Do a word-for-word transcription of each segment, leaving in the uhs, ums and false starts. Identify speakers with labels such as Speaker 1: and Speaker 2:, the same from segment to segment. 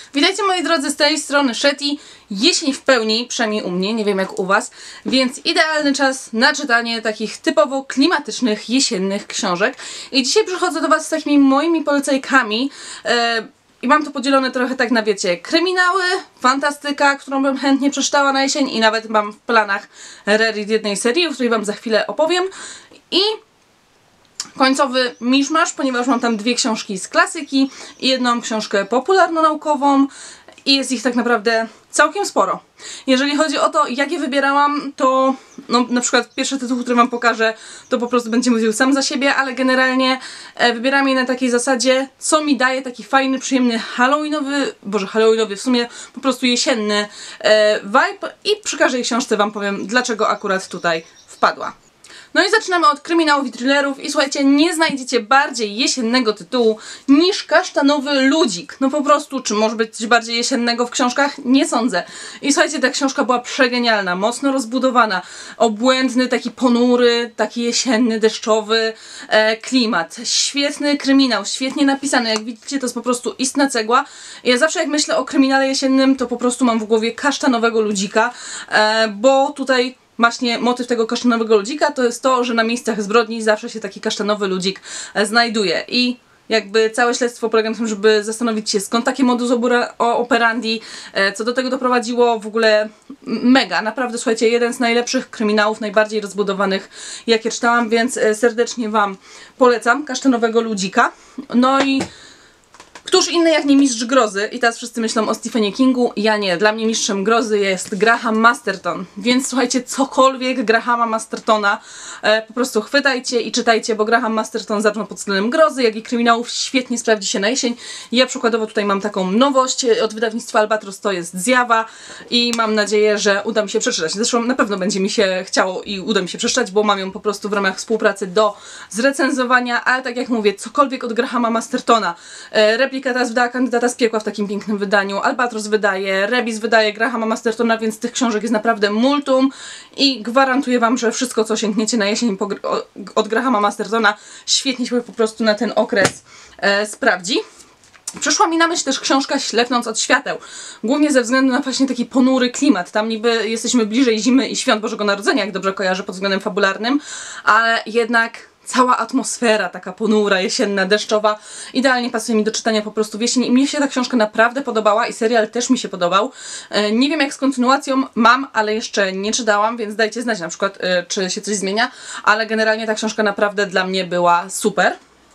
Speaker 1: Witajcie moi drodzy, z tej strony Shetty. Jesień w pełni, przynajmniej u mnie, nie wiem jak u was, więc idealny czas na czytanie takich typowo klimatycznych, jesiennych książek. I dzisiaj przychodzę do was z takimi moimi polecajkami. Yy, I mam to podzielone trochę tak na, wiecie, kryminały, fantastyka, którą bym chętnie przeczytała na jesień i nawet mam w planach reread jednej serii, o której wam za chwilę opowiem. I końcowy miszmasz, ponieważ mam tam dwie książki z klasyki i jedną książkę popularno-naukową i jest ich tak naprawdę całkiem sporo. Jeżeli chodzi o to, jak je wybierałam, to no, na przykład pierwszy tytuł, który wam pokażę, to po prostu będzie mówił sam za siebie, ale generalnie e, wybieram je na takiej zasadzie, co mi daje taki fajny, przyjemny halloweenowy, boże halloweenowy, w sumie po prostu jesienny e, vibe i przy każdej książce wam powiem, dlaczego akurat tutaj wpadła. No i zaczynamy od kryminałów i thrillerów i słuchajcie, nie znajdziecie bardziej jesiennego tytułu niż Kasztanowy ludzik. No po prostu, czy może być coś bardziej jesiennego w książkach? Nie sądzę. I słuchajcie, ta książka była przegenialna, mocno rozbudowana, obłędny, taki ponury, taki jesienny, deszczowy e, klimat. Świetny kryminał, świetnie napisany, jak widzicie to jest po prostu istna cegła. Ja zawsze jak myślę o kryminale jesiennym, to po prostu mam w głowie Kasztanowego ludzika, e, bo tutaj właśnie motyw tego kasztanowego ludzika to jest to, że na miejscach zbrodni zawsze się taki kasztanowy ludzik znajduje i jakby całe śledztwo polega na tym, żeby zastanowić się, skąd takie modus operandi, co do tego doprowadziło, w ogóle mega, naprawdę słuchajcie, jeden z najlepszych kryminałów, najbardziej rozbudowanych jakie czytałam, więc serdecznie wam polecam Kasztanowego ludzika. No i któż inny jak nie mistrz grozy? I teraz wszyscy myślą o Stephenie Kingu. Ja nie. Dla mnie mistrzem grozy jest Graham Masterton. Więc słuchajcie, cokolwiek Grahama Mastertona e, po prostu chwytajcie i czytajcie, bo Graham Masterton zarówno pod względem grozy, jak i kryminałów świetnie sprawdzi się na jesień. Ja przykładowo tutaj mam taką nowość od wydawnictwa Albatros, to jest Zjawa i mam nadzieję, że uda mi się przeczytać. Zresztą na pewno będzie mi się chciało i uda mi się przeczytać, bo mam ją po prostu w ramach współpracy do zrecenzowania, ale tak jak mówię, cokolwiek od Grahama Mastertona. E, teraz wydała Kandydata z piekła w takim pięknym wydaniu, Albatros wydaje, Rebis wydaje Grahama Mastertona, więc tych książek jest naprawdę multum i gwarantuję wam, że wszystko co sięgniecie na jesień od Grahama Mastertona świetnie się po prostu na ten okres e, sprawdzi. Przyszła mi na myśl też książka Ślepnąc od świateł, głównie ze względu na właśnie taki ponury klimat. Tam niby jesteśmy bliżej zimy i świąt Bożego Narodzenia, jak dobrze kojarzę pod względem fabularnym, ale jednak cała atmosfera taka ponura, jesienna, deszczowa idealnie pasuje mi do czytania po prostu w jesień i mnie się ta książka naprawdę podobała i serial też mi się podobał. Nie wiem jak z kontynuacją, mam, ale jeszcze nie czytałam, więc dajcie znać na przykład czy się coś zmienia, ale generalnie ta książka naprawdę dla mnie była super.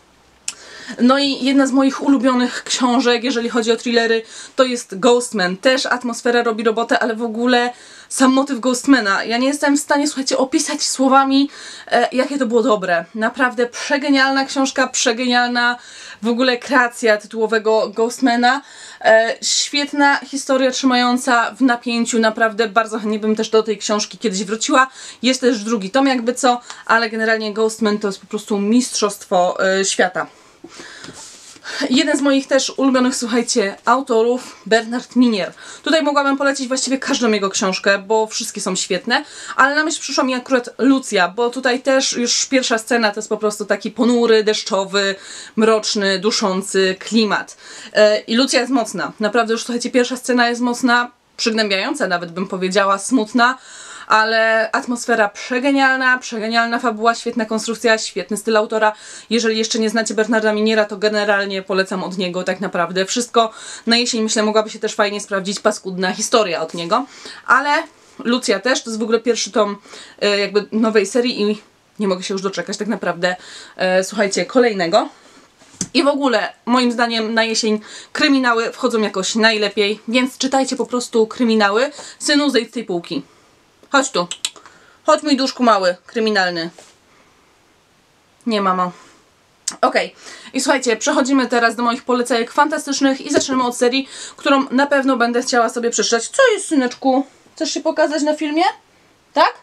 Speaker 1: No i jedna z moich ulubionych książek, jeżeli chodzi o thrillery, to jest Ghostman. Też atmosfera robi robotę, ale w ogóle sam motyw Ghostmana. Ja nie jestem w stanie, słuchajcie, opisać słowami, e, jakie to było dobre. Naprawdę przegenialna książka, przegenialna w ogóle kreacja tytułowego Ghostmana. E, świetna historia trzymająca w napięciu, naprawdę bardzo chętnie bym też do tej książki kiedyś wróciła. Jest też drugi tom jakby co, ale generalnie Ghostman to jest po prostu mistrzostwo e, świata. Jeden z moich też ulubionych, słuchajcie, autorów, Bernard Minier. Tutaj mogłabym polecić właściwie każdą jego książkę, bo wszystkie są świetne, ale na myśl przyszła mi akurat Lucja, bo tutaj też już pierwsza scena to jest po prostu taki ponury, deszczowy, mroczny, duszący klimat. I Lucja jest mocna. Naprawdę już, słuchajcie, pierwsza scena jest mocna, przygnębiająca nawet bym powiedziała, smutna, ale atmosfera przegenialna, przegenialna fabuła, świetna konstrukcja, świetny styl autora. Jeżeli jeszcze nie znacie Bernarda Miniera, to generalnie polecam od niego tak naprawdę wszystko. Na jesień myślę mogłaby się też fajnie sprawdzić paskudna historia od niego, ale Lucja też, to jest w ogóle pierwszy tom e, jakby nowej serii i nie mogę się już doczekać tak naprawdę, e, słuchajcie, kolejnego. I w ogóle, moim zdaniem na jesień kryminały wchodzą jakoś najlepiej, więc czytajcie po prostu kryminały. Synu, zejdź z tej półki. Chodź tu. Chodź mój duszku mały, kryminalny. Nie, mamo. Okej. Okay. I słuchajcie, przechodzimy teraz do moich polecajek fantastycznych i zaczynamy od serii, którą na pewno będę chciała sobie przeczytać. Co jest, syneczku? Chcesz się pokazać na filmie? Tak?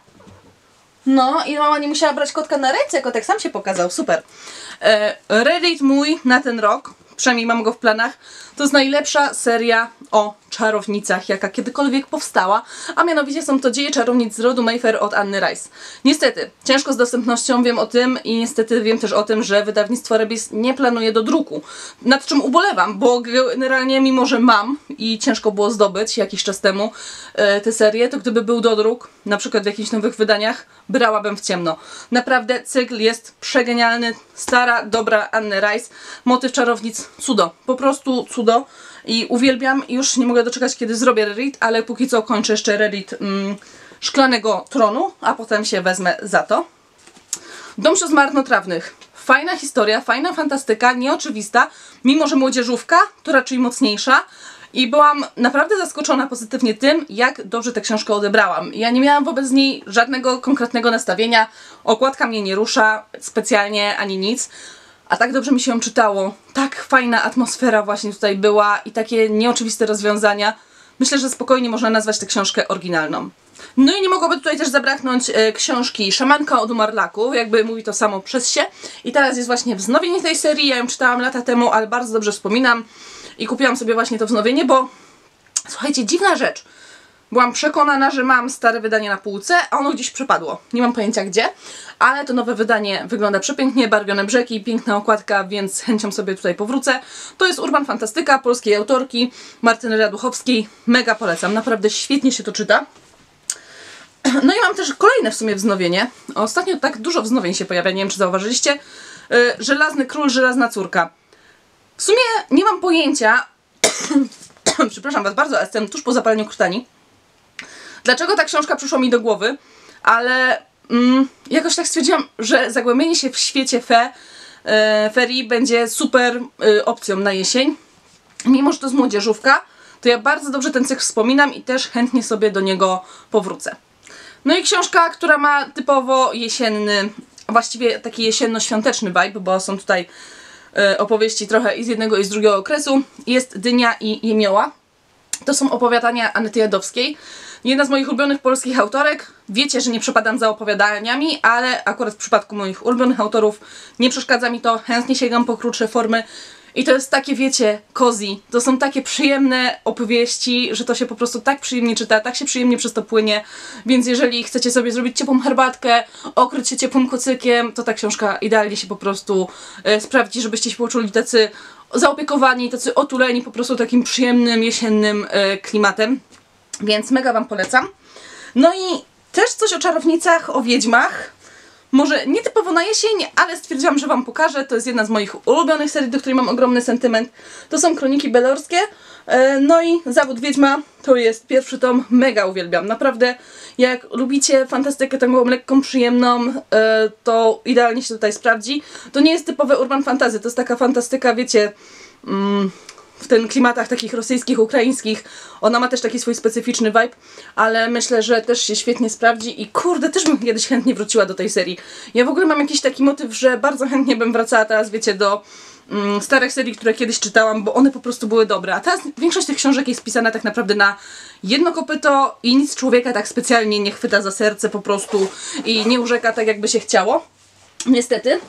Speaker 1: No i mama nie musiała brać kotka na ręce, kotek sam się pokazał. Super. E, Reddit mój na ten rok, przynajmniej mam go w planach, to jest najlepsza seria o czarownicach, jaka kiedykolwiek powstała, a mianowicie są to Dzieje czarownic z rodu Mayfair od Anny Rice. Niestety, ciężko z dostępnością, wiem o tym i niestety wiem też o tym, że wydawnictwo Rebis nie planuje do druku. Nad czym ubolewam, bo generalnie mimo, że mam i ciężko było zdobyć jakiś czas temu e, tę serię, to gdyby był dodruk, na przykład w jakichś nowych wydaniach, brałabym w ciemno. Naprawdę cykl jest przegenialny, stara, dobra Anny Rice, motyw czarownic, cudo, po prostu cudo i uwielbiam i już nie mogę doczekać, kiedy zrobię reread, ale póki co kończę jeszcze reread mm, Szklanego Tronu, a potem się wezmę za to. Dom sióstr marnotrawnych. Fajna historia, fajna fantastyka, nieoczywista, mimo że młodzieżówka, to raczej mocniejsza. I byłam naprawdę zaskoczona pozytywnie tym, jak dobrze tę książkę odebrałam. Ja nie miałam wobec niej żadnego konkretnego nastawienia, okładka mnie nie rusza specjalnie ani nic, a tak dobrze mi się ją czytało. Tak fajna atmosfera właśnie tutaj była i takie nieoczywiste rozwiązania. Myślę, że spokojnie można nazwać tę książkę oryginalną. No i nie mogłoby tutaj też zabraknąć e, książki Szamanka od Umarlaku, jakby mówi to samo przez się. I teraz jest właśnie wznowienie tej serii, ja ją czytałam lata temu, ale bardzo dobrze wspominam. I kupiłam sobie właśnie to wznowienie, bo słuchajcie, dziwna rzecz. Byłam przekonana, że mam stare wydanie na półce, a ono gdzieś przepadło. Nie mam pojęcia gdzie, ale to nowe wydanie wygląda przepięknie, barwione brzegi, piękna okładka, więc z chęcią sobie tutaj powrócę. To jest Urban Fantastyka polskiej autorki Martyny Raduchowskiej. Mega polecam, naprawdę świetnie się to czyta. No i mam też kolejne w sumie wznowienie. Ostatnio tak dużo wznowień się pojawia, nie wiem czy zauważyliście. Żelazny Król, Żelazna Córka. W sumie nie mam pojęcia, przepraszam was bardzo, ale jestem tuż po zapaleniu krtani, dlaczego ta książka przyszła mi do głowy, ale mm, jakoś tak stwierdziłam, że zagłębienie się w świecie fe, e, ferii będzie super e, opcją na jesień. Mimo że to jest młodzieżówka, to ja bardzo dobrze ten cykl wspominam i też chętnie sobie do niego powrócę. No i książka, która ma typowo jesienny, właściwie taki jesienno-świąteczny vibe, bo są tutaj opowieści trochę i z jednego i z drugiego okresu. Jest Dynia i Jemioła. To są opowiadania Anety Jadowskiej. Jedna z moich ulubionych polskich autorek. Wiecie, że nie przepadam za opowiadaniami, ale akurat w przypadku moich ulubionych autorów nie przeszkadza mi to. Chętnie sięgam po krótsze formy. I to jest takie, wiecie, cozy. To są takie przyjemne opowieści, że to się po prostu tak przyjemnie czyta, tak się przyjemnie przez to płynie. Więc jeżeli chcecie sobie zrobić ciepłą herbatkę, okryć się ciepłym kocykiem, to ta książka idealnie się po prostu e, sprawdzi, żebyście się poczuli tacy zaopiekowani, tacy otuleni po prostu takim przyjemnym, jesiennym e, klimatem. Więc mega wam polecam. No i też coś o czarownicach, o wiedźmach. Może nie typowo na jesień, ale stwierdziłam, że wam pokażę. To jest jedna z moich ulubionych serii, do której mam ogromny sentyment. To są Kroniki Belorskie. No i Zawód Wiedźma to jest pierwszy tom. Mega uwielbiam. Naprawdę, jak lubicie fantastykę taką lekką, przyjemną, to idealnie się tutaj sprawdzi. To nie jest typowe urban fantasy. To jest taka fantastyka, wiecie... Mm, w tych klimatach takich rosyjskich, ukraińskich. Ona ma też taki swój specyficzny vibe, ale myślę, że też się świetnie sprawdzi i kurde, też bym kiedyś chętnie wróciła do tej serii. Ja w ogóle mam jakiś taki motyw, że bardzo chętnie bym wracała teraz, wiecie, do mm, starych serii, które kiedyś czytałam, bo one po prostu były dobre. A teraz większość tych książek jest pisana tak naprawdę na jedno kopyto i nic człowieka tak specjalnie nie chwyta za serce po prostu i nie urzeka tak, jakby się chciało. Niestety.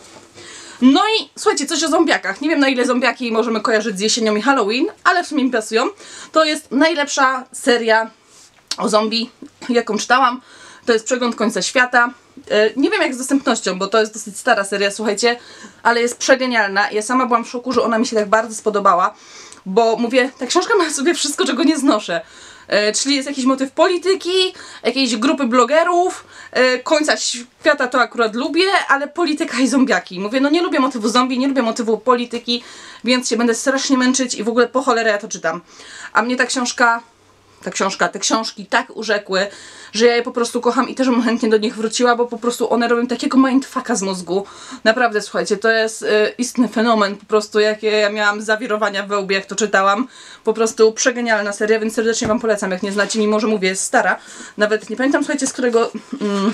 Speaker 1: No i słuchajcie, coś o zombiakach. Nie wiem, na ile zombiaki możemy kojarzyć z jesienią i Halloween, ale w sumie mi pasują. To jest najlepsza seria o zombie, jaką czytałam. To jest Przegląd końca świata. Nie wiem jak z dostępnością, bo to jest dosyć stara seria, słuchajcie, ale jest przegenialna. Ja sama byłam w szoku, że ona mi się tak bardzo spodobała, bo mówię, ta książka ma w sobie wszystko, czego nie znoszę. E, czyli jest jakiś motyw polityki, jakiejś grupy blogerów, e, końca świata to akurat lubię, ale polityka i zombiaki. Mówię, no nie lubię motywu zombie, nie lubię motywu polityki, więc się będę strasznie męczyć i w ogóle po cholerę ja to czytam. A mnie ta książka, ta książka, te książki tak urzekły, że ja je po prostu kocham i też bym chętnie do nich wróciła, bo po prostu one robią takiego mindfucka z mózgu. Naprawdę, słuchajcie, to jest y, istny fenomen, po prostu jakie ja miałam zawirowania we łbie, jak to czytałam. Po prostu przegenialna seria, więc serdecznie wam polecam, jak nie znacie, mimo że mówię, jest stara. Nawet nie pamiętam, słuchajcie, z którego mm,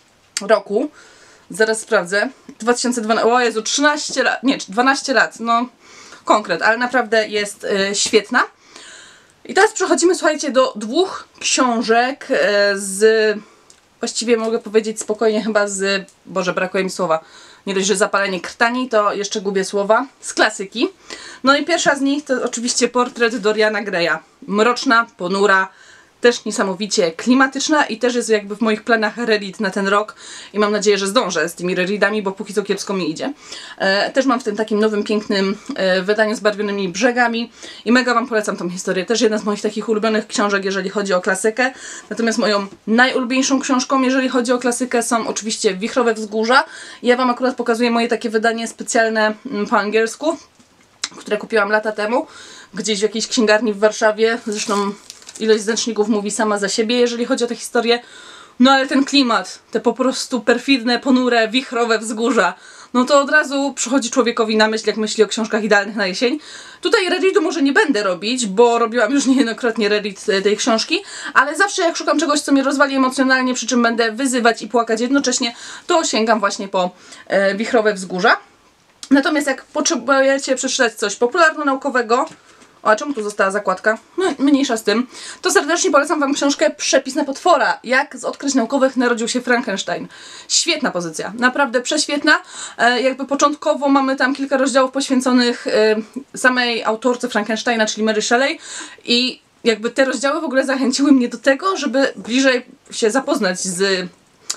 Speaker 1: roku. Zaraz sprawdzę. dwa tysiące dwunasty, o Jezu, trzynaście lat, nie, dwanaście lat, no konkret, ale naprawdę jest y, świetna. I teraz przechodzimy, słuchajcie, do dwóch książek z, właściwie mogę powiedzieć spokojnie chyba z, Boże, brakuje mi słowa, nie dość, że zapalenie krtani, to jeszcze gubię słowa, z klasyki. No i pierwsza z nich to oczywiście portret Doriana Greya. Mroczna, ponura, też niesamowicie klimatyczna i też jest jakby w moich planach reread na ten rok i mam nadzieję, że zdążę z tymi rereadami, bo póki co kiepsko mi idzie. E, też mam w tym takim nowym, pięknym e, wydaniu z barwionymi brzegami i mega wam polecam tą historię. Też jedna z moich takich ulubionych książek, jeżeli chodzi o klasykę. Natomiast moją najulubieńszą książką, jeżeli chodzi o klasykę, są oczywiście Wichrowe Wzgórza. Ja wam akurat pokazuję moje takie wydanie specjalne mm, po angielsku, które kupiłam lata temu, gdzieś w jakiejś księgarni w Warszawie. Zresztą ilość zręczników mówi sama za siebie, jeżeli chodzi o tę historię. No ale ten klimat, te po prostu perfidne, ponure, wichrowe wzgórza, no to od razu przychodzi człowiekowi na myśl, jak myśli o książkach idealnych na jesień. Tutaj rereadu może nie będę robić, bo robiłam już niejednokrotnie reread tej książki, ale zawsze jak szukam czegoś, co mnie rozwali emocjonalnie, przy czym będę wyzywać i płakać jednocześnie, to sięgam właśnie po e, Wichrowe Wzgórza. Natomiast jak potrzebujecie przeczytać coś popularno-naukowego, o, a czemu tu została zakładka? No, mniejsza z tym. To serdecznie polecam wam książkę Przepis na potwora. Jak z odkryć naukowych narodził się Frankenstein. Świetna pozycja. Naprawdę prześwietna. E, jakby początkowo mamy tam kilka rozdziałów poświęconych e, samej autorce Frankensteina, czyli Mary Shelley. I jakby te rozdziały w ogóle zachęciły mnie do tego, żeby bliżej się zapoznać z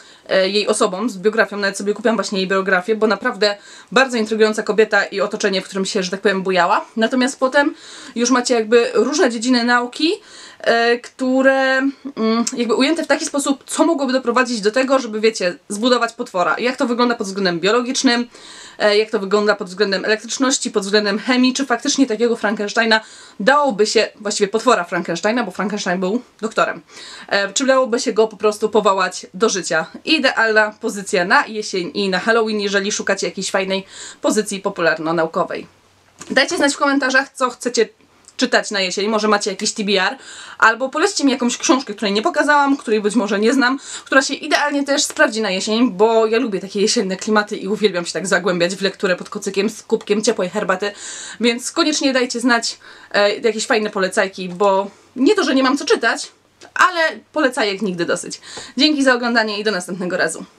Speaker 1: jej osobą, z biografią, nawet sobie kupiłam właśnie jej biografię, bo naprawdę bardzo intrygująca kobieta i otoczenie, w którym się, że tak powiem, bujała. Natomiast potem już macie jakby różne dziedziny nauki, e, które mm, jakby ujęte w taki sposób, co mogłoby doprowadzić do tego, żeby, wiecie, zbudować potwora. Jak to wygląda pod względem biologicznym, e, jak to wygląda pod względem elektryczności, pod względem chemii, czy faktycznie takiego Frankensteina dałoby się, właściwie potwora Frankensteina, bo Frankenstein był doktorem, e, czy dałoby się go po prostu powołać do życia. Idealna pozycja na jesień i na Halloween, jeżeli szukacie jakiejś fajnej pozycji popularno-naukowej. Dajcie znać w komentarzach, co chcecie czytać na jesień, może macie jakiś T B R, albo polećcie mi jakąś książkę, której nie pokazałam, której być może nie znam, która się idealnie też sprawdzi na jesień, bo ja lubię takie jesienne klimaty i uwielbiam się tak zagłębiać w lekturę pod kocykiem z kubkiem ciepłej herbaty, więc koniecznie dajcie znać e, jakieś fajne polecajki, bo nie to, że nie mam co czytać, ale polecajek nigdy dosyć. Dzięki za oglądanie i do następnego razu.